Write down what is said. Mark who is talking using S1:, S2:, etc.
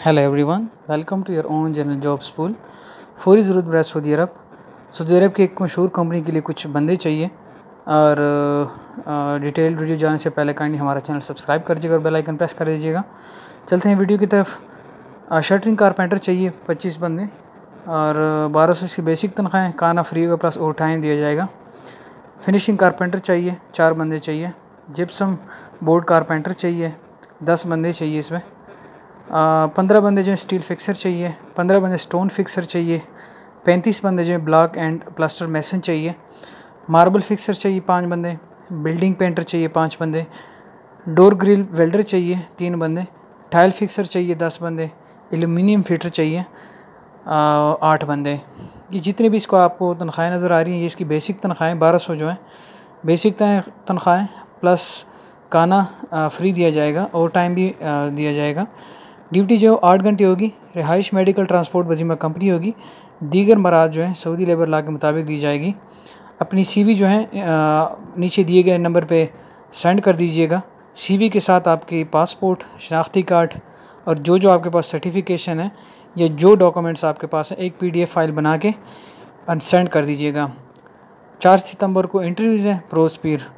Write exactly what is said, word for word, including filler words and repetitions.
S1: Hello everyone, welcome to your own general jobs pool. फौरी ज़रूरत बरए सऊदी अरब। Saudi अरब की एक मशहूर कंपनी के लिए कुछ बंदे चाहिए। और डिटेल वीडियो जाने से पहले काइंडली हमारा चैनल सब्सक्राइब कर दीजिएगा और बेल आइकन प्रेस कर दीजिएगा। चलते हैं वीडियो की तरफ। शटरिंग कारपेंटर चाहिए पच्चीस बंदे और बारह सौ इसकी बेसिक तनख्वाहें, खाना फ्री होगा प्लस ओवर टाइम दिया जाएगा। फिनिशिंग कारपेंटर चाहिए, चार बंदे चाहिए। जिप्सम बोर्ड कारपेंटर चाहिए, दस बंदे चाहिए इसमें। पंद्रह बंदे जो स्टील फिक्सर चाहिए, पंद्रह बंदे स्टोन फिक्सर चाहिए, पैंतीस बंदे जो ब्लॉक एंड प्लास्टर मेसन चाहिए। मार्बल फिक्सर चाहिए पाँच बंदे, बिल्डिंग पेंटर चाहिए पाँच बंदे, डोर ग्रिल वेल्डर चाहिए तीन बंदे, टाइल फिक्सर चाहिए दस बंदे, एल्यूमिनियम फिटर चाहिए आठ बंदे। ये जितने भी इसको आपको तनख्वाहें नज़र आ रही हैं, ये इसकी बेसिक तनख्वाहें बारह सौ जो है बेसिक तनख्वाहें, प्लस खाना फ्री दिया जाएगा और टाइम भी दिया जाएगा। ड्यूटी जो आठ घंटे होगी। रिहाइश मेडिकल ट्रांसपोर्ट वजीमा कंपनी होगी। दीगर मराद जो है सऊदी लेबर लॉ के मुताबिक दी जाएगी। अपनी सीवी जो है नीचे दिए गए नंबर पे सेंड कर दीजिएगा। सीवी के साथ आपकी पासपोर्ट, शनाख्ती कार्ड और जो जो आपके पास सर्टिफिकेशन है या जो डॉक्यूमेंट्स आपके पास हैं एक पीडीएफ फाइल बना के सेंड कर दीजिएगा। चार सितंबर को इंटरव्यूज़ हैं। प्रोस्पीर।